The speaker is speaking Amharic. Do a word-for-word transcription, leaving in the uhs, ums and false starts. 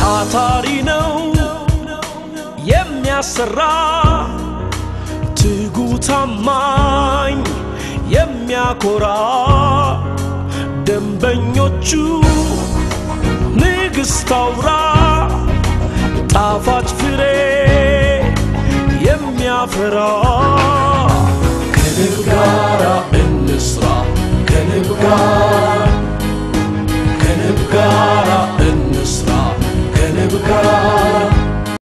ታታሪ ነው የሚያሰራ ትጉ ታማኝ የሚያኮራ ደንበኞቹ ንግሥት አውራ ጣፋጭ ፍሬ የሚያፈራ